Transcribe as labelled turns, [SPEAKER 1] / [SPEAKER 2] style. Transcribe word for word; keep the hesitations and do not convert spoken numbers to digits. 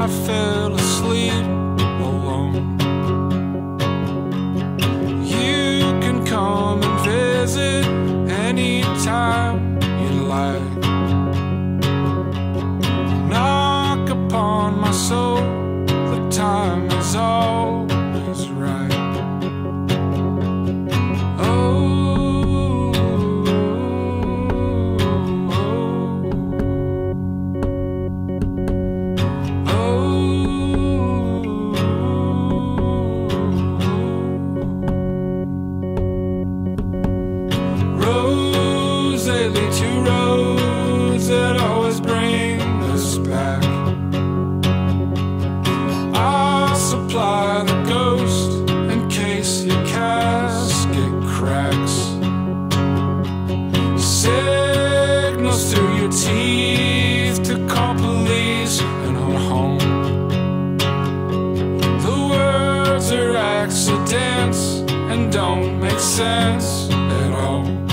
[SPEAKER 1] I fell asleep alone. You can come and visit anytime you like. Knock upon my soul, the time is always right. They lead to roads that always bring us back. I'll supply the ghost in case your casket cracks. Signals through your teeth to call police and on home. The words are accidents and don't make sense at all.